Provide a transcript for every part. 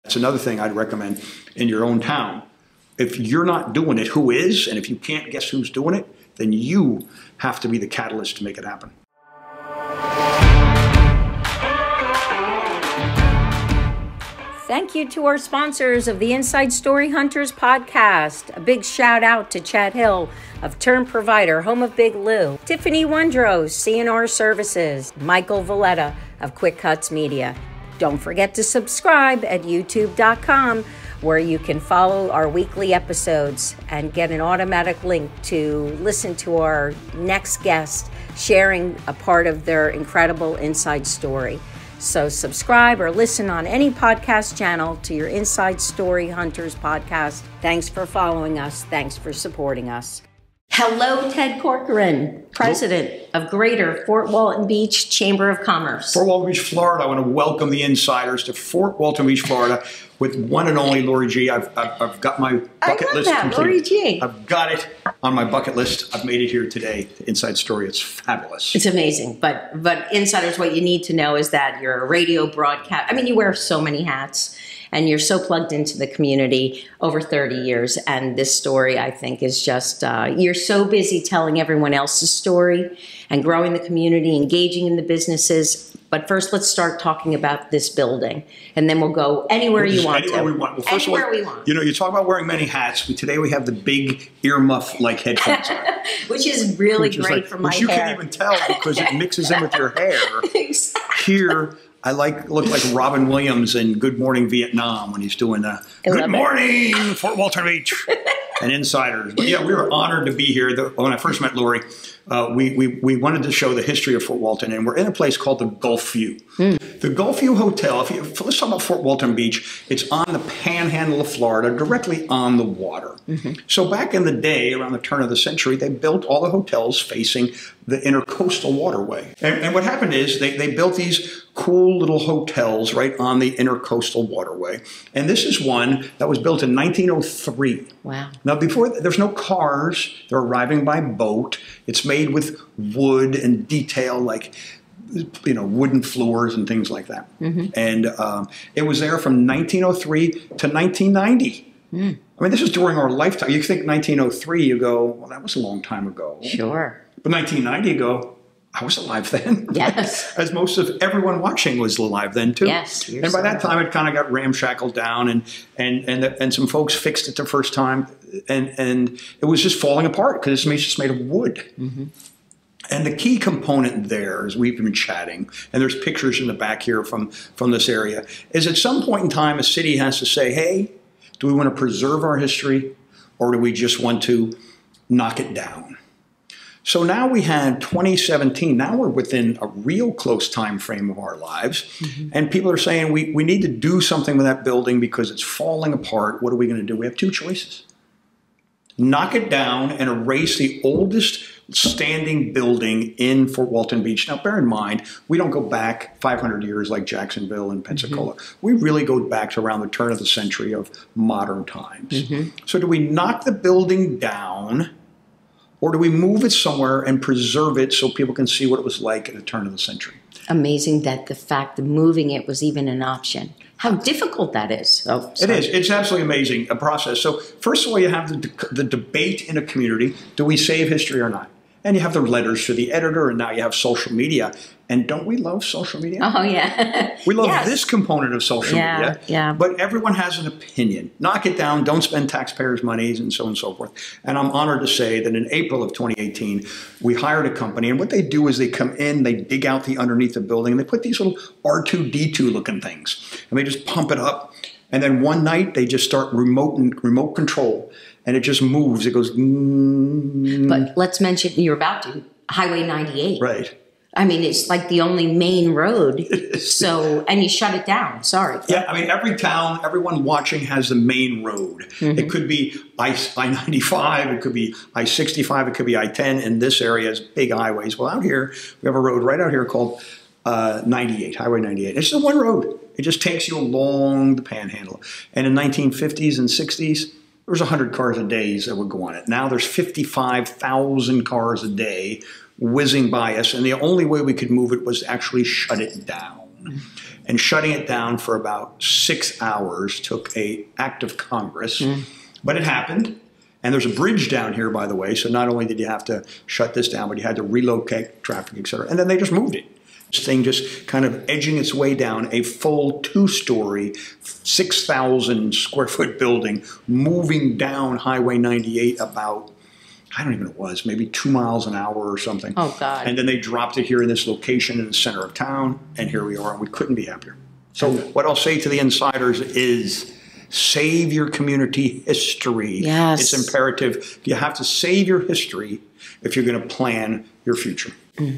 That's another thing I'd recommend in your own town. If you're not doing it, who is? And if you can't guess who's doing it, then you have to be the catalyst to make it happen. Thank you to our sponsors of the Inside Story Hunters podcast. A big shout out to Chad Hill of Term Provider, home of Big Lou, Tiffany Wondros, CNR Services, Michael Valletta of Quick Cuts Media. Don't forget to subscribe at youtube.com, where you can follow our weekly episodes and get an automatic link to listen to our next guest sharing a part of their incredible inside story. So subscribe or listen on any podcast channel to your Inside Story Hunters podcast. Thanks for following us. Thanks for supporting us. Hello, Ted Corcoran, President of Greater Fort Walton Beach Chamber of Commerce. Fort Walton Beach, Florida. I want to welcome the insiders to Fort Walton Beach, Florida, with one and only Laurie G. I've got my bucket list complete. Laurie G. I've got it on my bucket list. I've made it here today. The Inside Story. It's fabulous. It's amazing. But insiders, what you need to know is that you're a radio broadcast. I mean, you wear so many hats. And you're so plugged into the community over 30 years. And this story, I think, is just, you're so busy telling everyone else's story and growing the community, engaging in the businesses. But first, let's start talking about this building. And then we'll go anywhere you want to. Anywhere we want. Well, first anywhere of all, we want. You know, you talk about wearing many hats. Today we have the big earmuff-like headphones on. Which is really great for my hair. Which you can't even tell because it mixes in with your hair. Exactly. Here, I look like Robin Williams in Good Morning Vietnam when he's doing Good Morning Fort Walton Beach and Insiders. But yeah, we were honored to be here. When I first met Laurie, we wanted to show the history of Fort Walton, and we're in a place called the Gulf View. The Gulf View Hotel, let's talk about Fort Walton Beach. It's on the panhandle of Florida, directly on the water. So back in the day, around the turn of the century, they built all the hotels facing the intercoastal waterway. And what happened is they built these cool little hotels right on the intercoastal waterway. And this is one that was built in 1903. Wow. Now, before, there's no cars. They're arriving by boat. It's made with wood and detail, like, you know, wooden floors and things like that. And it was there from 1903 to 1990. I mean, this is during our lifetime. You think 1903, you go, well, that was a long time ago. Sure. But 1990, you go, I was alive then. Yes. As most of everyone watching was alive then too. Yes. And by that time, it kind of got ramshackled down, and some folks fixed it the first time, and it was just falling apart because it's just made of wood. And the key component there, as we've been chatting, and there's pictures in the back here from this area, is at some point in time, a city has to say, hey, do we want to preserve our history, or do we just want to knock it down? So now we had 2017. Now we're within a real close time frame of our lives. And people are saying we need to do something with that building because it's falling apart. What are we going to do? We have two choices. Knock it down and erase the oldest standing building in Fort Walton Beach. Now, bear in mind, we don't go back 500 years like Jacksonville and Pensacola. We really go back to around the turn of the century of modern times. So do we knock the building down, or do we move it somewhere and preserve it so people can see what it was like at the turn of the century? Amazing that the fact of moving it was even an option. How difficult that is. Oh, it is. It's absolutely amazing, a process. So first of all, you have the debate in a community. Do we save history or not? And you have the letters to the editor, and now you have social media. And don't we love social media? Oh, yeah. We love this component of social media. Yeah. But everyone has an opinion. Knock it down. Don't spend taxpayers' monies, and so on and so forth. And I'm honored to say that in April of 2018, we hired a company. And what they do is they come in, they dig out the underneath the building, and they put these little R2-D2 looking things. And they just pump it up. And then one night, they just start remote control. And it just moves. It goes. But let's mention, you're about to, Highway 98. Right. I mean, it's like the only main road. So, and you shut it down. Sorry. Yeah, I mean, every town, everyone watching has the main road. It could be I-95, it could be I-65, it could be I-10. In this area is big highways. Well, out here, we have a road right out here called 98, Highway 98. It's just one road. It just takes you along the panhandle. And in 1950s and 60s, there was 100 cars a day that would go on it. Now there's 55,000 cars a day whizzing by us, and the only way we could move it was to actually shut it down. And shutting it down for about 6 hours took an act of Congress. But it happened. And there's a bridge down here, by the way. So not only did you have to shut this down, but you had to relocate traffic, et cetera. And then they just moved it. This thing just kind of edging its way down, a full 2-story, 6,000 square foot building, moving down Highway 98 about, I don't even know what it was, maybe 2 miles an hour or something. Oh, God. And then they dropped it here in this location in the center of town, and here we are, and we couldn't be happier. So what I'll say to the insiders is, save your community history. Yes. It's imperative. You have to save your history if you're going to plan your future.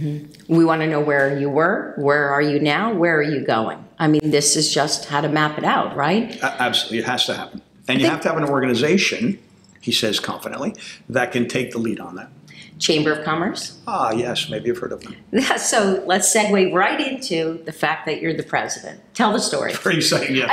We want to know where you were, where are you now, where are you going? I mean, this is just how to map it out, right? Absolutely. It has to happen. And you have to have an organization, he says confidently, that can take the lead on that. Chamber of Commerce? Ah, yes, maybe you've heard of them. So let's segue right into the fact that you're the president. Tell the story. Pretty exciting, yeah.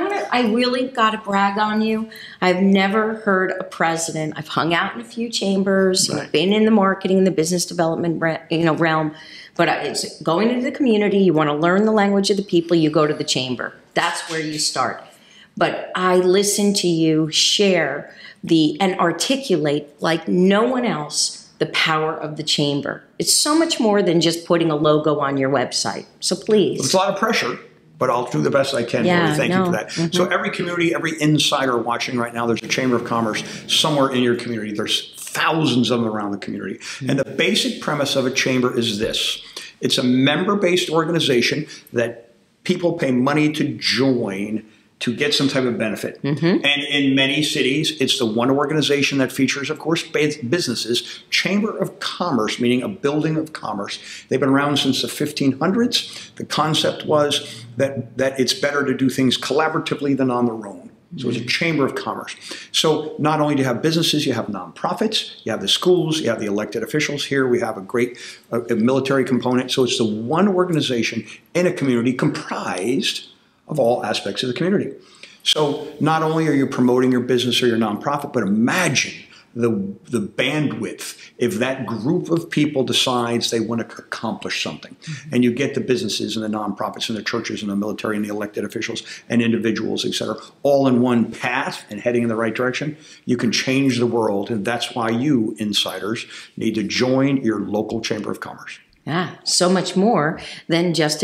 I really got to brag on you. I've never heard a president. I've hung out in a few chambers, Right. been in the marketing, the business development realm, but it's going into the community. You want to learn the language of the people, you go to the chamber. That's where you start. But I listen to you share and articulate like no one else the power of the chamber. It's so much more than just putting a logo on your website. So please. It's a lot of pressure, but I'll do the best I can. Yeah, Laurie. Thank you for that. Mm-hmm. So every community, every insider watching right now, there's a Chamber of Commerce somewhere in your community. There's thousands of them around the community. Mm-hmm. And the basic premise of a chamber is this. It's a member-based organization that people pay money to join to get some type of benefit. Mm-hmm. And in many cities, it's the one organization that features, of course, businesses. Chamber of Commerce, meaning a building of commerce. They've been around since the 1500s. The concept was that it's better to do things collaboratively than on their own. So it's a chamber of commerce. So not only do you have businesses, you have nonprofits, you have the schools, you have the elected officials. Here we have a great military component. So it's the one organization in a community comprised of all aspects of the community. So not only are you promoting your business or your nonprofit, but imagine the bandwidth if that group of people decides they want to accomplish something. Mm-hmm. And you get the businesses and the nonprofits and the churches and the military and the elected officials and individuals, et cetera, all in one path and heading in the right direction. You can change the world, and that's why you, insiders, need to join your local Chamber of Commerce. Yeah, so much more than just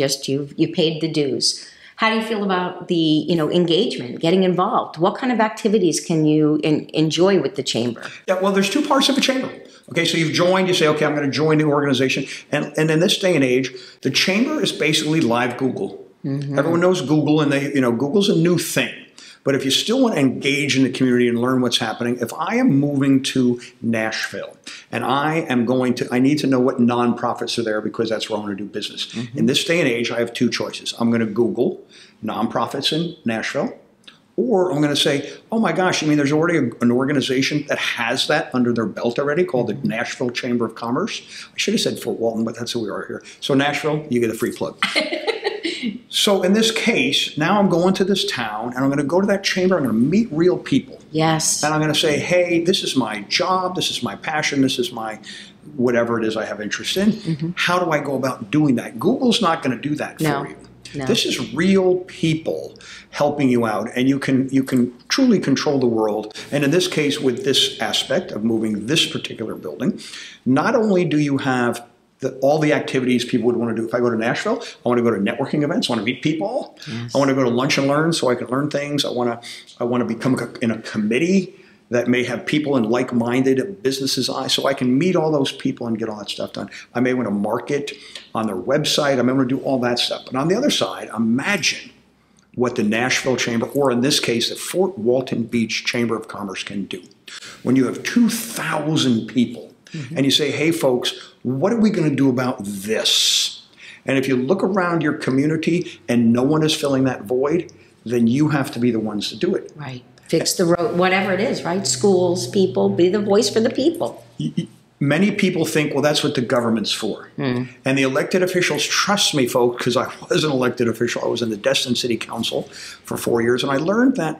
you paid the dues. How do you feel about the engagement, getting involved? What kind of activities can you enjoy with the chamber? Yeah, well, there's two parts of a chamber. Okay, so you've joined, you say, okay, I'm going to join the organization. And in this day and age, the chamber is basically live Google. Mm-hmm. Everyone knows Google, and Google's a new thing. But if you still want to engage in the community and learn what's happening, if I am moving to Nashville and I need to know what nonprofits are there because that's where I want to do business. Mm-hmm. In this day and age, I have two choices. I'm going to Google nonprofits in Nashville, or I'm going to say, oh my gosh, there's already an organization that has that under their belt already called the Nashville Chamber of Commerce. I should have said Fort Walton, but that's who we are here. So Nashville, you get a free plug. So in this case, now I'm going to this town, and I'm going to go to that chamber. I'm going to meet real people. Yes. And I'm going to say, hey, this is my job. This is my passion. This is my whatever it is I have interest in. Mm-hmm. How do I go about doing that? Google's not going to do that for you. No. This is real people helping you out, and you can truly control the world. And in this case, with this aspect of moving this particular building, not only do you have all the activities people would want to do. If I go to Nashville, I want to go to networking events. I want to meet people. Yes. I want to go to lunch and learn so I can learn things. I want to become in a committee that may have people in like-minded businesses so I can meet all those people and get all that stuff done. I may want to market on their website. I may want to do all that stuff. But on the other side, imagine what the Nashville Chamber, or in this case, the Fort Walton Beach Chamber of Commerce can do. When you have 2,000 people, mm-hmm. and you say, hey, folks, what are we going to do about this? And if you look around your community and no one is filling that void, then you have to be the ones to do it. Right. Fix the road, whatever it is, right? Schools, people, be the voice for the people. Many people think, well, that's what the government's for. Mm. And the elected officials, trust me, folks, because I was an elected official. I was in the Destin City Council for 4 years, and I learned that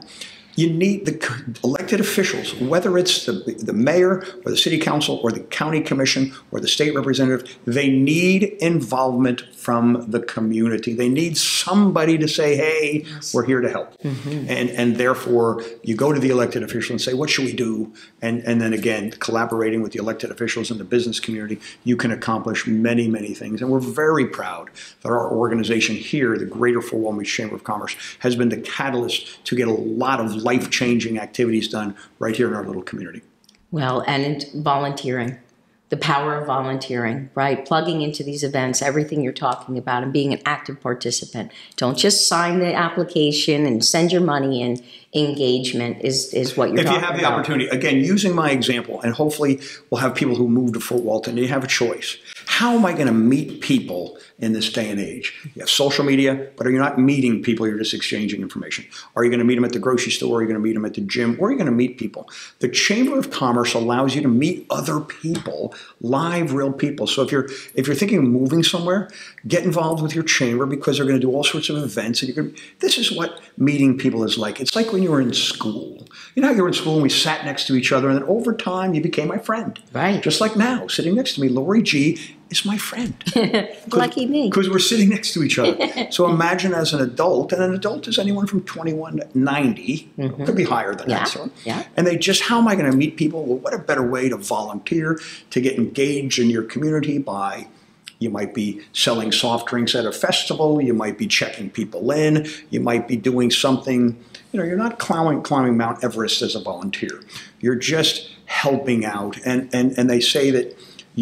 You need the elected officials, whether it's the mayor or the city council or the county commission or the state representative, they need involvement from the community. They need somebody to say, hey, we're here to help. And therefore, you go to the elected official and say, what should we do? And then again, collaborating with the elected officials and the business community, you can accomplish many, many things. And we're very proud that our organization here, the Greater Fort Walton Beach Chamber of Commerce, has been the catalyst to get a lot of life-changing activities done right here in our little community. Well, and volunteering, the power of volunteering, right? Plugging into these events, everything you're talking about, and being an active participant. Don't just sign the application and send your money in. Engagement is what you're talking about. If you have the opportunity, again, using my example, and hopefully we'll have people who move to Fort Walton, and you have a choice. How am I going to meet people in this day and age? You have social media, but are you not meeting people? You're just exchanging information. Are you going to meet them at the grocery store? Are you going to meet them at the gym? Where are you going to meet people? The Chamber of Commerce allows you to meet other people, live, real people. So if you're thinking of moving somewhere, get involved with your chamber, because they're going to do all sorts of events. And this is what meeting people is like. It's like when you were in school. You know how you were in school and we sat next to each other, and then over time you became my friend. Right. Just like now, sitting next to me, Laurie G is my friend. Lucky me. Because we're sitting next to each other. So imagine as an adult, and an adult is anyone from 21 to 90, could be higher than that. So. Yeah. And how am I going to meet people? Well, what a better way to volunteer, to get engaged in your community by, you might be selling soft drinks at a festival, you might be checking people in, you might be doing something, you're not climbing Mount Everest as a volunteer. You're just helping out. And they say that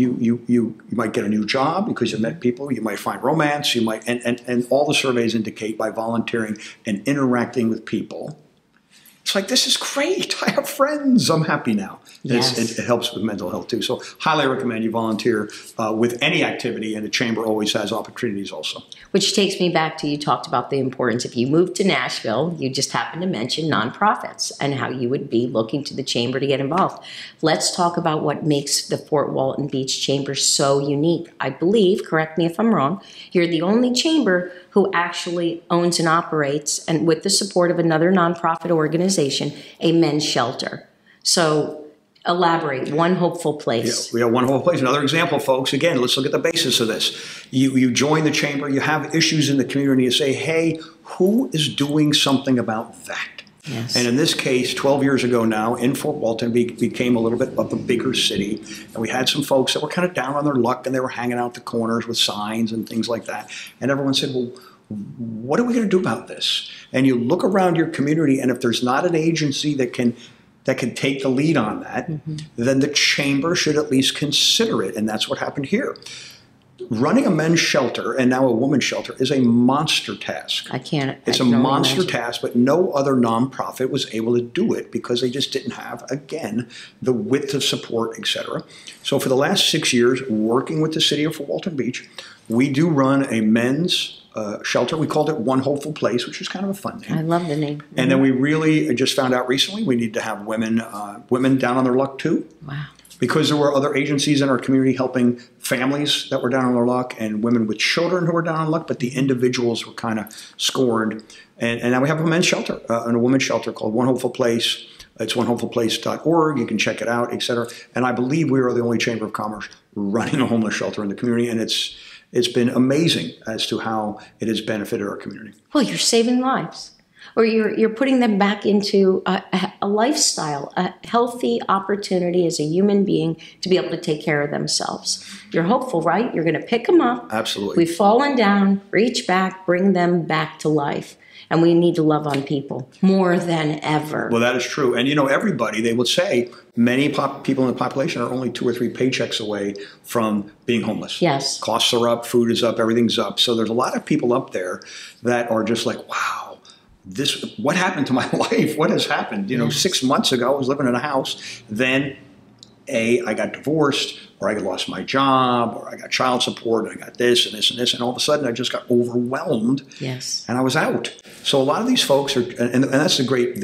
you might get a new job because you met people, you might find romance, you might, and all the surveys indicate by volunteering and interacting with people, it's like, this is great. I have friends. I'm happy now. Yes. It helps with mental health too. So highly recommend you volunteer with any activity, and the chamber always has opportunities also. Which takes me back to, you talked about the importance. If you moved to Nashville, you just happened to mention nonprofits and how you would be looking to the chamber to get involved. Let's talk about what makes the Fort Walton Beach Chamber so unique. I believe, correct me if I'm wrong, you're the only chamber who actually owns and operates, and with the support of another nonprofit organization, a men's shelter. So elaborate. One Hopeful Place. Yeah, we have One Hopeful Place. Another example, folks. Again, let's look at the basis of this. You join the chamber. You have issues in the community. You say, hey, who is doing something about that? Yes. And in this case, 12 years ago now, in Fort Walton, became a little bit of a bigger city. And we had some folks that were kind of down on their luck, and they were hanging out the corners with signs and things like that. And everyone said, well, what are we going to do about this? And you look around your community, and if there's not an agency that can take the lead on that, then the chamber should at least consider it. And that's what happened here. Running a men's shelter, and now a women's shelter, is a monster task. It's a monster task, but no other nonprofit was able to do it because they just didn't have, again, the width of support, etc. So for the last 6 years, working with the city of Fort Walton Beach, we do run a men's shelter. We called it One Hopeful Place, which is kind of a fun name. I love the name. And then we really just found out recently we need to have women down on their luck too. Wow. Because there were other agencies in our community helping families that were down on their luck and women with children who were down on luck, but the individuals were kind of scorned. And now we have a men's shelter and a women's shelter called One Hopeful Place. It's onehopefulplace.org. You can check it out, et cetera. And I believe we are the only Chamber of Commerce running a homeless shelter in the community, and it's been amazing as to how it has benefited our community. Well, you're saving lives. Or you're putting them back into a lifestyle, a healthy opportunity as a human being to be able to take care of themselves. You're hopeful, right? You're going to pick them up. Absolutely. We've fallen down, reach back, bring them back to life. And we need to love on people more than ever. Well, that is true. And, everybody, they would say, many people in the population are only 2 or 3 paychecks away from being homeless. Yes. Costs are up, food is up, everything's up. So there's a lot of people up there that are just like, wow. What happened to my life? What has happened? 6 months ago, I was living in a house. Then, I got divorced, or I lost my job, or I got child support, and I got this and this and this. And all of a sudden, I just got overwhelmed. Yes. And I was out. So a lot of these folks are, and that's the great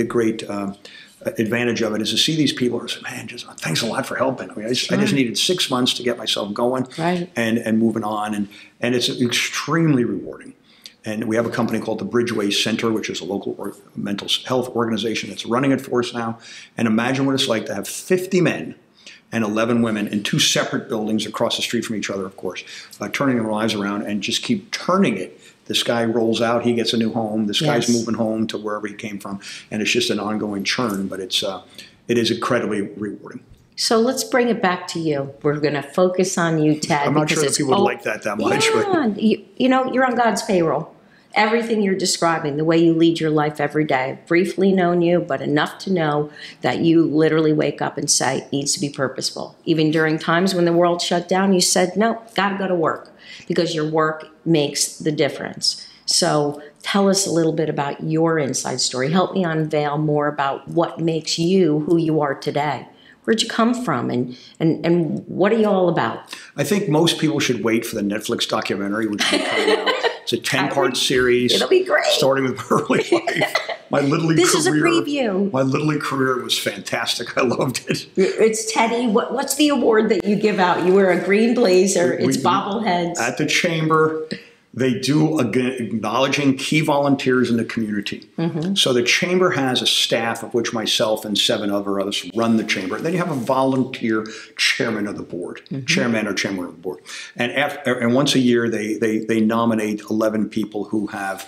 advantage of it, is to see these people who say, man, thanks a lot for helping. I just needed 6 months to get myself going, right, and moving on. And it's extremely rewarding. And we have a company called the Bridgeway Center, which is a local mental health organization that's running it for us now. And imagine what it's like to have 50 men and 11 women in 2 separate buildings across the street from each other, of course, turning their lives around and just keep turning it. This guy rolls out, he gets a new home. This guy's moving home to wherever he came from. And it's just an ongoing churn, but it is incredibly rewarding. So let's bring it back to you. We're going to focus on you, Ted. I'm not sure that people would like that much. Yeah, you know, you're on God's payroll. Everything you're describing, the way you lead your life every day. I've briefly known you, but enough to know that you literally wake up and say, it needs to be purposeful. Even during times when the world shut down, you said, no, got to go to work because your work makes the difference. So tell us a little bit about your inside story. Help me unveil more about what makes you who you are today. Where'd you come from, and what are you all about? I think most people should wait for the Netflix documentary, which will be coming out. It's a 10-part series. It'll be great. Starting with early life. My Little League career. This is a preview. My Little League career was fantastic. I loved it. It's Teddy. What's the award that you give out? You wear a green blazer. It's bobbleheads. At the Chamber, they do acknowledging key volunteers in the community. So the Chamber has a staff of which myself and 7 other others run the Chamber. And then you have a volunteer chairman of the board, chairman or chairman of the board. And once a year, they nominate 11 people who have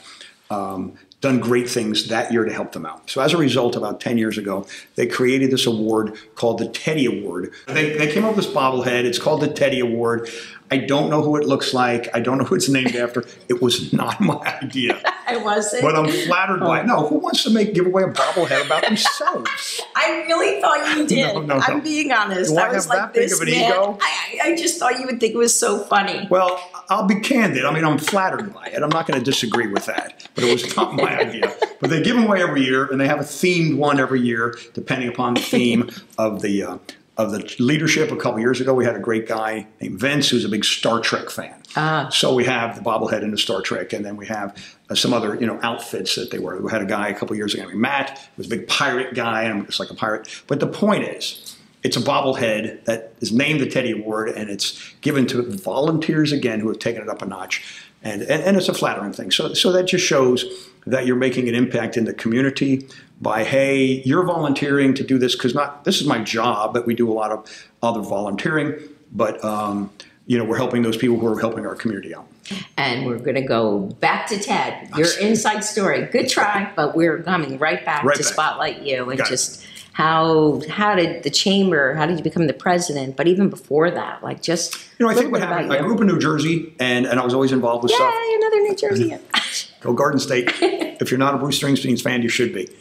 done great things that year to help them out. So as a result, about 10 years ago, they created this award called the Teddy Award. They came up with this bobblehead. It's called the Teddy Award. I don't know who it looks like. I don't know who it's named after. It was not my idea. It wasn't? But I'm flattered by it. No, who wants to give away a bobblehead about themselves? I really thought you did. No. I'm being honest. Do I was have like, that big this of an man, ego? I just thought you would think it was so funny. Well, I'll be candid. I mean, I'm flattered by it. I'm not going to disagree with that. But it was not my idea. But they give them away every year, and they have a themed one every year, depending upon the theme of the leadership. A couple years ago, we had a great guy named Vince, who's a big Star Trek fan. So we have the bobblehead in the Star Trek, and then we have some other outfits that they wear. We had a guy a couple years ago named Matt, who was a big pirate guy, and I'm just like a pirate. But the point is, it's a bobblehead that is named the Teddy Award, and it's given to volunteers, again, who have taken it up a notch. And it's a flattering thing. So that just shows that you're making an impact in the community by, hey, you're volunteering to do this, because this is my job, but we do a lot of other volunteering, but we're helping those people who are helping our community out. And we're going to go back to Ted, your inside story. Good try, but we're coming right back to spotlight you and just how did the Chamber, how did you become the president? But even before that, I think what happened, I grew up in New Jersey, and I was always involved with stuff. Yeah, another New Jersey. Go Garden State. If you're not a Bruce Springsteen fan, you should be.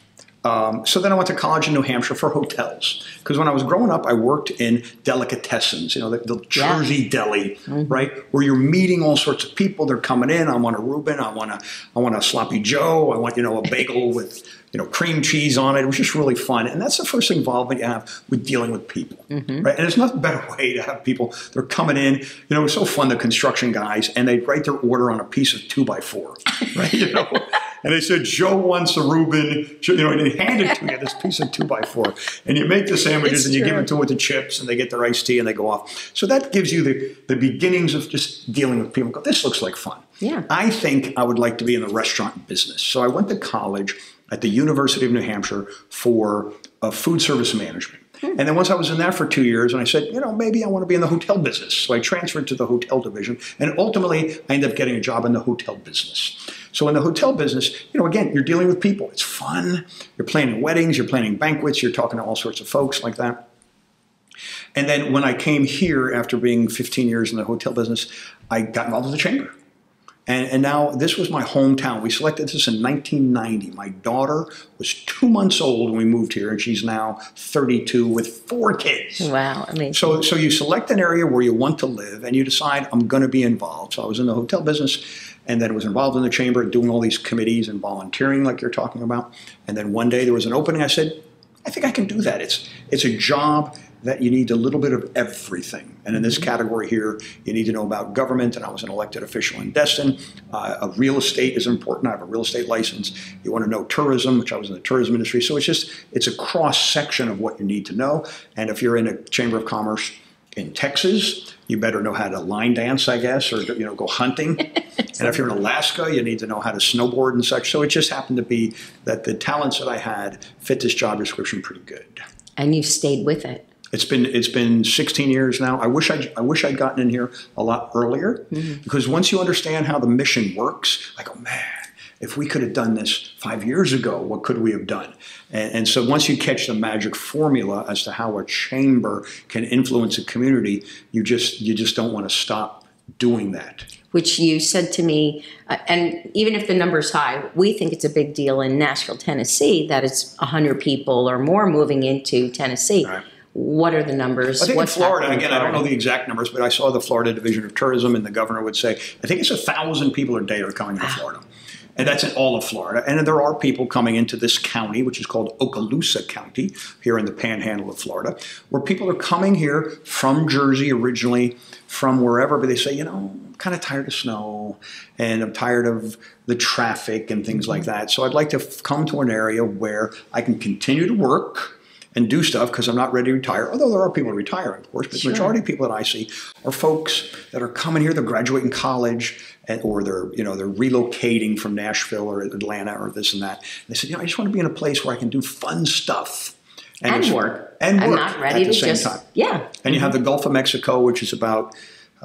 So then I went to college in New Hampshire for hotels. Because when I was growing up, I worked in delicatessens, the Jersey deli, right? Where you're meeting all sorts of people. They're coming in. I want a Reuben. I want a sloppy Joe. I want, a bagel with, cream cheese on it. It was just really fun. And that's the first involvement you have with dealing with people, right? And there's no better way to have people, they're coming in, it was so fun, the construction guys, and they'd write their order on a piece of 2x4, right? And they said, Joe wants a Reuben, and they hand it to you, this piece of 2x4. And you make the sandwiches, and you give it to them with the chips, and they get their iced tea, and they go off. So that gives you the beginnings of just dealing with people. This looks like fun. Yeah. I think I would like to be in the restaurant business. So I went to college at the University of New Hampshire for food service management. And then once I was in that for 2 years, and I said, maybe I want to be in the hotel business. So I transferred to the hotel division, and ultimately I ended up getting a job in the hotel business. So in the hotel business, again, you're dealing with people. It's fun. You're planning weddings, you're planning banquets, you're talking to all sorts of folks like that. And then when I came here after being 15 years in the hotel business, I got involved with the Chamber. And now this was my hometown. We selected this in 1990. My daughter was 2 months old when we moved here, and she's now 32 with 4 kids. Wow, amazing. So you select an area where you want to live, and you decide, I'm going to be involved. So I was in the hotel business, and then was involved in the Chamber, doing all these committees and volunteering like you're talking about. And then one day there was an opening. I said, I think I can do that. It's a job that you need a little bit of everything. And in this category here, you need to know about government, and I was an elected official in Destin. Real estate is important. I have a real estate license. You want to know tourism, which I was in the tourism industry. So it's a cross-section of what you need to know. And if you're in a Chamber of Commerce, in Texas, you better know how to line dance, I guess, or go hunting. And if you're in Alaska, you need to know how to snowboard and such. So it just happened to be that the talents that I had fit this job description pretty good. And you've stayed with it. It's been 16 years now. I wish I'd gotten in here a lot earlier, because once you understand how the mission works, I go, man, if we could have done this 5 years ago, what could we have done? And so once you catch the magic formula as to how a chamber can influence a community, you just don't want to stop doing that. Which you said to me, and even if the number's high, we think it's a big deal in Nashville, Tennessee, that it's 100 people or more moving into Tennessee. Right. What are the numbers? I think in Florida, again, I don't know the exact numbers, but I saw the Florida Division of Tourism, and the governor would say, I think it's 1,000 people a day are coming to Florida. And that's in all of Florida. And there are people coming into this county, which is called Okaloosa County, here in the panhandle of Florida, where people are coming here from Jersey originally, from wherever, but they say, I'm kind of tired of snow, and I'm tired of the traffic and things like that. So I'd like to come to an area where I can continue to work and do stuff, because I'm not ready to retire. Although there are people retiring, of course, but the majority of people that I see are folks that are coming here, they're graduating college, or they're relocating from Nashville or Atlanta or this and that. And they said, I just want to be in a place where I can do fun stuff. And work. And work not ready at the to same just, time. Yeah. And you have the Gulf of Mexico, which is about,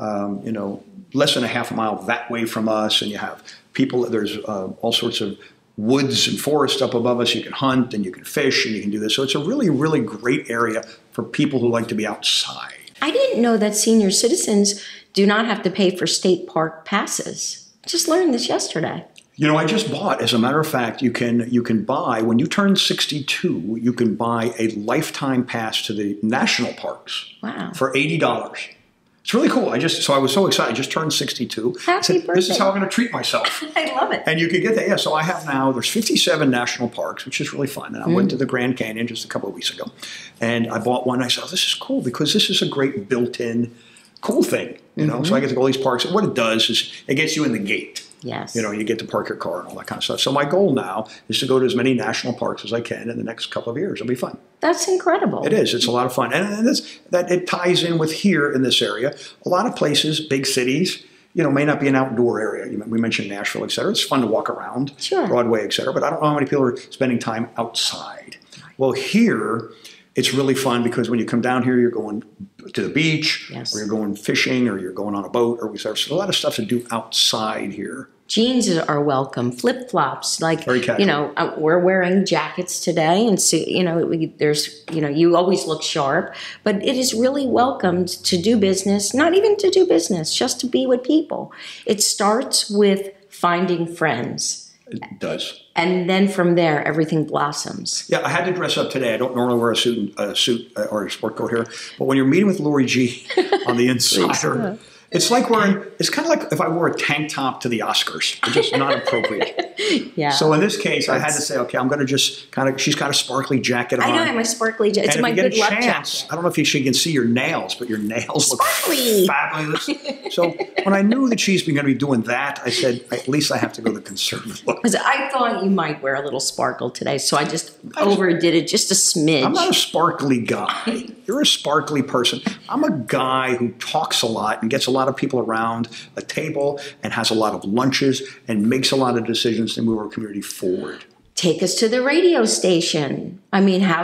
less than a half a mile that way from us. And you have people, there's all sorts of woods and forest up above us. You can hunt and you can fish and you can do this. So it's a really, really great area for people who like to be outside. I didn't know that senior citizens do not have to pay for state park passes. Just learned this yesterday. I just bought, as a matter of fact, you can buy, when you turn 62, you can buy a lifetime pass to the national parks. Wow. For $80. It's really cool. So I was so excited. I just turned 62. Happy birthday. This is how I'm going to treat myself. I love it. And you could get that. Yeah, so I have now, there's 57 national parks, which is really fun. And I went to the Grand Canyon just a couple of weeks ago. And I bought one. And I said, this is cool, because this is a great built-in cool thing. So I get to go to these parks. And what it does is it gets you in the gate. Yes. You get to park your car and all that kind of stuff. So my goal now is to go to as many national parks as I can in the next couple of years. It'll be fun. That's incredible. It is. It's a lot of fun. And that it ties in with here in this area. A lot of places, big cities, may not be an outdoor area. We mentioned Nashville, et cetera. It's fun to walk around, Broadway, et cetera. But I don't know how many people are spending time outside. Well, here, it's really fun, because when you come down here, you're going to the beach, or you're going fishing, or you're going on a boat, or whatever. So a lot of stuff to do outside here. Jeans are welcome, flip-flops, like, very casual. We're wearing jackets today, and so, there's, you always look sharp, but it is really welcomed to do business, not even to do business, just to be with people. It starts with finding friends. It does. And then from there, everything blossoms. Yeah, I had to dress up today. I don't normally wear a suit or a sport coat here, but when you're meeting with Laurie G on the Insider, it's like it's kind of like if I wore a tank top to the Oscars. It's just not appropriate. Yeah. So in this case, I had to say, okay, I'm going to just she's got a sparkly jacket on. I know, I have my sparkly jacket. It's my good luck jacket. I don't know if she can see your nails, but your nails sparkly. Look fabulous. So when I knew that she's going to be doing that, I said, at least I have to go the conservative look. Because I thought you might wear a little sparkle today, so I just overdid it just a smidge. I'm not a sparkly guy. You're a sparkly person. I'm a guy who talks a lot and gets a lot of people around a table and has a lot of lunches and makes a lot of decisions to move our community forward. Take us to the radio station. I mean, how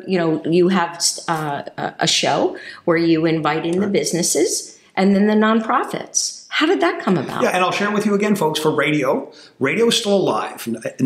you have a show where you invite in the businesses and then the nonprofits. How did that come about? Yeah, and I'll share with you again, folks, for radio. Radio is still alive.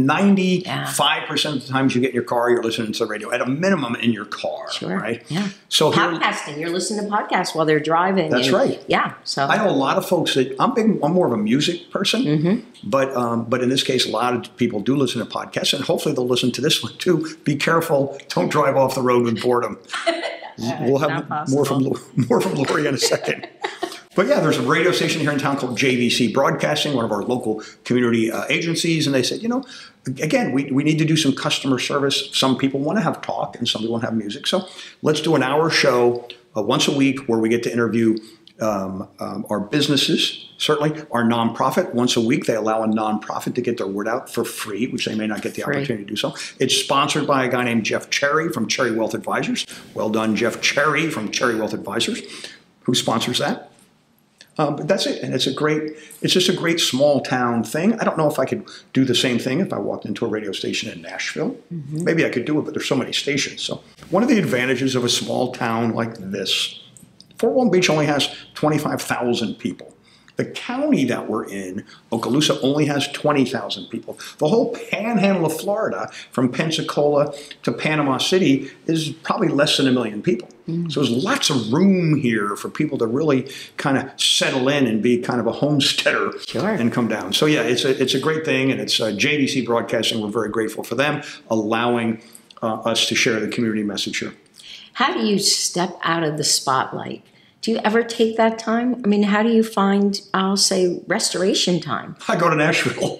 95% of the times you get in your car, you're listening to the radio, at a minimum in your car, right? Yeah. So podcasting, you're listening to podcasts while they're driving. That's right. Yeah. So I know a lot of folks that I'm more of a music person, but in this case, a lot of people do listen to podcasts, and hopefully they'll listen to this one too. Be careful. Don't drive off the road with boredom. We'll have more from Laurie in a second. But yeah, there's a radio station here in town called JVC Broadcasting, one of our local community agencies. And they said, again, we need to do some customer service. Some people want to have talk and some people want to have music. So let's do an hour show once a week where we get to interview our businesses, certainly our nonprofit. Once a week, they allow a nonprofit to get their word out for free, which they may not get the opportunity to do so. It's sponsored by a guy named Jeff Cherry from Cherry Wealth Advisors. Well done, Jeff Cherry from Cherry Wealth Advisors. who sponsors that. But that's it, and it's just a great small town thing. I don't know if I could do the same thing if I walked into a radio station in Nashville. Maybe I could do it, but there's so many stations. So one of the advantages of a small town like this, Fort Walton Beach only has 25,000 people. The county that we're in, Okaloosa, only has 20,000 people. The whole panhandle of Florida, from Pensacola to Panama City, is probably less than 1 million people. So there's lots of room here for people to really kind of settle in and be kind of a homesteader and come down. So yeah, it's a great thing, and it's JDC Broadcasting. We're very grateful for them allowing us to share the community message here. How do you step out of the spotlight? Do you ever take that time? I mean, how do you find, I'll say, restoration time? I go to Nashville.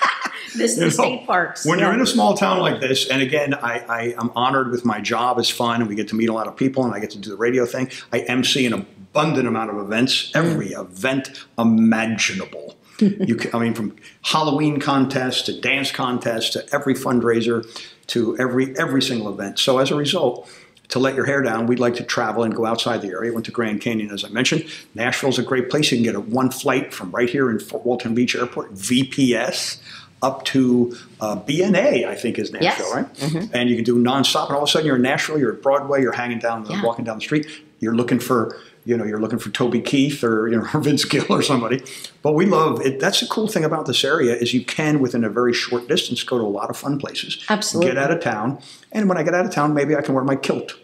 The state parks. When you're in a small town like this, and again, I am honored with my job. It's fun, and we get to meet a lot of people, and I get to do the radio thing. I MC an abundant amount of events, every event imaginable. I mean, from Halloween contests to dance contests to every fundraiser to every single event. So as a result, to let your hair down, we'd like to travel and go outside the area. Went to Grand Canyon, as I mentioned. Nashville's a great place. You can get one flight from right here in Fort Walton Beach Airport, VPS, up to BNA, I think is Nashville, right? And you can do nonstop. And all of a sudden, you're in Nashville. You're at Broadway. You're hanging down, walking down the street. You're looking for, you're looking for Toby Keith or or Vince Gill or somebody. But we love it. That's the cool thing about this area is you can, within a very short distance, go to a lot of fun places. Absolutely. Get out of town. And when I get out of town, maybe I can wear my kilt.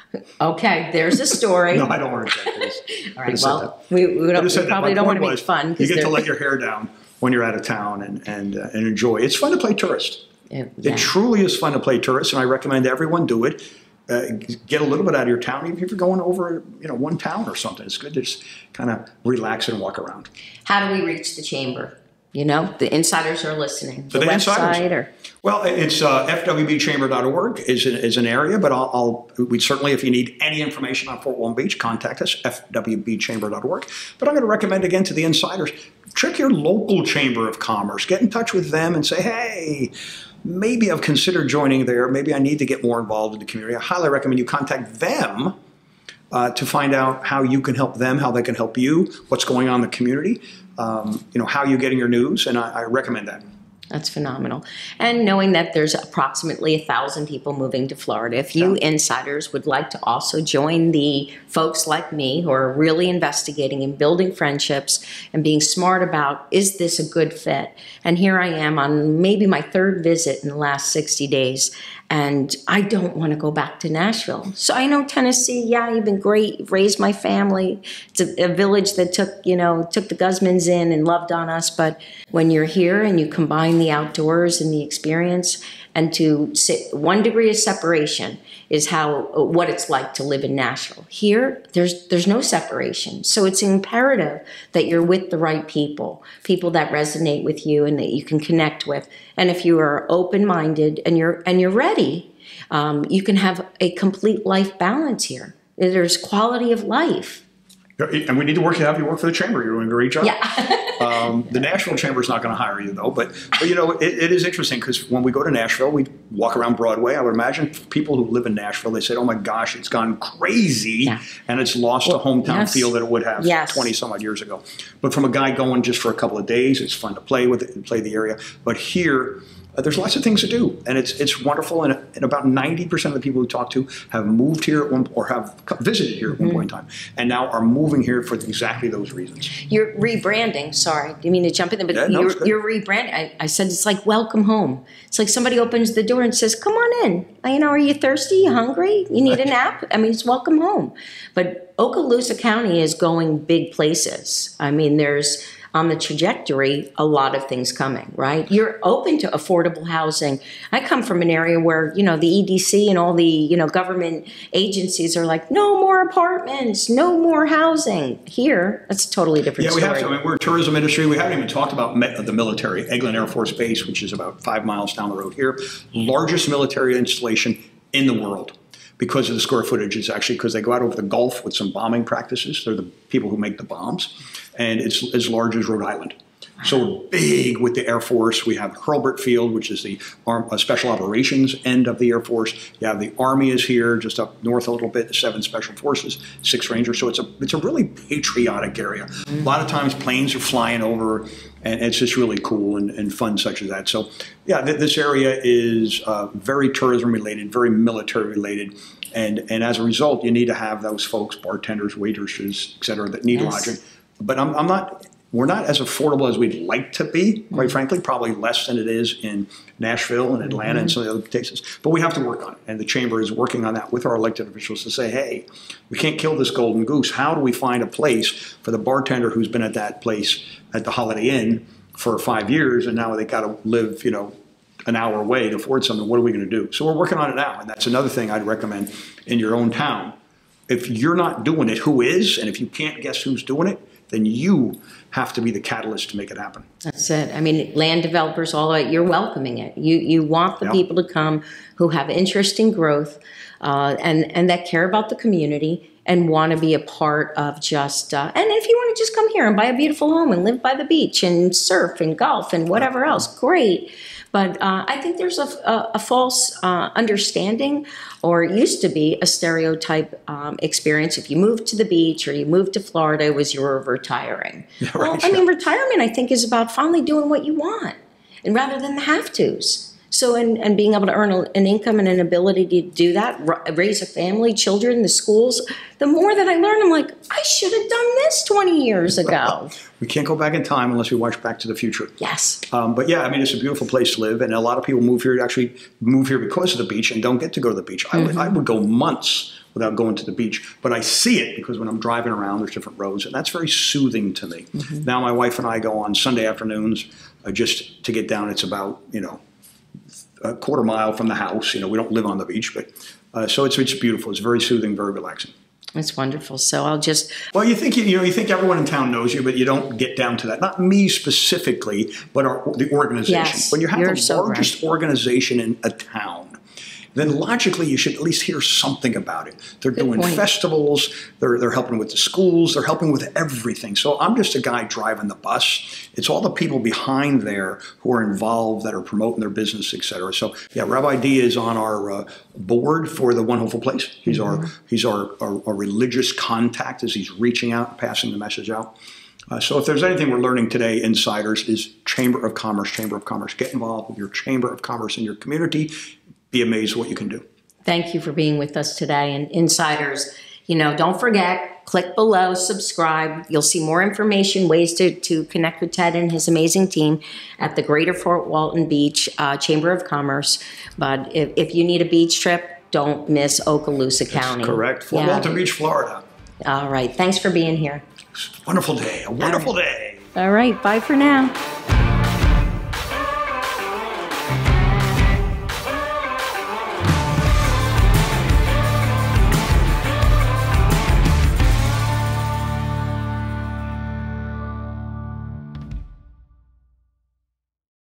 Okay, there's a story. No, I don't want to say this. All right, well, we probably don't want to make fun. You get to let your hair down when you're out of town and enjoy. It's fun to play tourist. It truly is fun to play tourist, and I recommend everyone do it. Get a little bit out of your town, even if you're going over, one town or something. It's good to just kind of relax and walk around. How do we reach the chamber? The insiders are listening. The website well, it's FWBChamber.org is an area, but we certainly, if you need any information on Fort Walton Beach, contact us, FWBChamber.org. But I'm going to recommend again to the insiders, check your local Chamber of Commerce. Get in touch with them and say, hey, maybe I've considered joining there. Maybe I need to get more involved in the community. I highly recommend you contact them to find out how you can help them, how they can help you, what's going on in the community, how you're getting your news, and I recommend that. That's phenomenal. And knowing that there's approximately 1,000 people moving to Florida, if you insiders would like to also join the folks like me who are really investigating and building friendships and being smart about, is this a good fit? And here I am on maybe my 3rd visit in the last 60 days, and I don't want to go back to Nashville. So I know Tennessee, you've been great, you've raised my family. It's a village that took the Guzmans in and loved on us. But when you're here and you combine the outdoors and the experience, and to sit 1 degree of separation is what it's like to live in Nashville. Here, there's no separation. So it's imperative that you're with the right people that resonate with you and that you can connect with. And if you are open-minded and you're ready, you can have a complete life balance here. There's quality of life. And we need to have you work for the chamber. You're doing a great job. The Nashville Chamber is not going to hire you, though. But it is interesting because when we go to Nashville, we walk around Broadway. I would imagine people who live in Nashville, they said, oh, my gosh, it's gone crazy. And it's lost a hometown feel that it would have 20-some-odd years ago. But from a guy going just for a couple of days, it's fun to play with it and play the area. But here, there's lots of things to do, and it's wonderful. And about 90% of the people we talk to have moved here or have visited here at one point in time, and now are moving here for exactly those reasons. You're rebranding. Sorry, didn't mean to jump in there, but you're rebranding. I said it's like welcome home. It's like somebody opens the door and says, "Come on in. Are you thirsty? You hungry? You need a nap?" I mean, it's welcome home. But Okaloosa County is going big places. I mean, there's on the trajectory, a lot of things coming, right? You're open to affordable housing. I come from an area where, the EDC and all the, government agencies are like, no more apartments, no more housing. Here, that's a totally different story. Yeah, we have to. I mean, we're a tourism industry. We haven't even talked about the military. Eglin Air Force Base, which is about 5 miles down the road here. Largest military installation in the world. Because of the square footage, it's actually because they go out over the Gulf with some bombing practices. They're the people who make the bombs. And it's as large as Rhode Island. So big with the Air Force. We have Hurlburt Field, which is the Special Operations end of the Air Force. You have the Army is here, just up north a little bit, 7 Special Forces, 6 Rangers. So it's a really patriotic area. A lot of times planes are flying over, and it's just really cool and fun such as that. So yeah, this area is very tourism related, very military related. And as a result, you need to have those folks, bartenders, waitresses, et cetera, that need lodging. But we're not as affordable as we'd like to be, quite frankly, probably less than it is in Nashville and Atlanta and some of the other places. But we have to work on it. And the Chamber is working on that with our elected officials to say, hey, we can't kill this golden goose. How do we find a place for the bartender who's been at that place at the Holiday Inn for 5 years, and now they got to live, an hour away to afford something? What are we going to do? So we're working on it now. And that's another thing I'd recommend in your own town. If you're not doing it, who is? And if you can't guess who's doing it, then you have to be the catalyst to make it happen. That's it. I mean, land developers, all that, you're welcoming it. You want the people to come who have interest in growth and that care about the community and want to be a part of just, and if you want to just come here and buy a beautiful home and live by the beach and surf and golf and whatever else, great. But I think there's a false understanding, or it used to be a stereotype experience. If you moved to the beach or you moved to Florida, it was you were retiring. Yeah, right, well, I mean, retirement, I think, is about finally doing what you want, and rather than the have-tos. So, and being able to earn an income and an ability to do that, raise a family, children, the schools, the more that I learn, I'm like, I should have done this 20 years ago. Well, we can't go back in time unless we watch Back to the Future. Yes. But yeah, I mean, it's a beautiful place to live, and a lot of people move here because of the beach and don't get to go to the beach. I would go months without going to the beach, but I see it because when I'm driving around, there's different roads, and that's very soothing to me. Now my wife and I go on Sunday afternoons just to get down. It's about, a quarter mile from the house. We don't live on the beach, but so it's beautiful. It's very soothing, very relaxing. It's wonderful. So I'll just... Well, you think everyone in town knows you, but you don't get down to that. Not me specifically, but the organization. Yes, when you have the largest organization in a town, then logically you should at least hear something about it. They're doing festivals, they're helping with the schools, they're helping with everything. So I'm just a guy driving the bus. It's all the people behind there who are involved that are promoting their business, et cetera. So yeah, Rabbi D is on our board for the One Hopeful Place. He's our religious contact as he's reaching out and passing the message out. So if there's anything we're learning today, insiders, is Chamber of Commerce. Get involved with your Chamber of Commerce in your community. Be amazed what you can do. Thank you for being with us today. And insiders, don't forget, click below, subscribe. You'll see more information, ways to connect with Ted and his amazing team at the Greater Fort Walton Beach Chamber of Commerce. But if you need a beach trip, don't miss Okaloosa County. That's correct. Fort Walton Beach, Florida. All right. Thanks for being here. Wonderful day. A wonderful day. All right. Bye for now.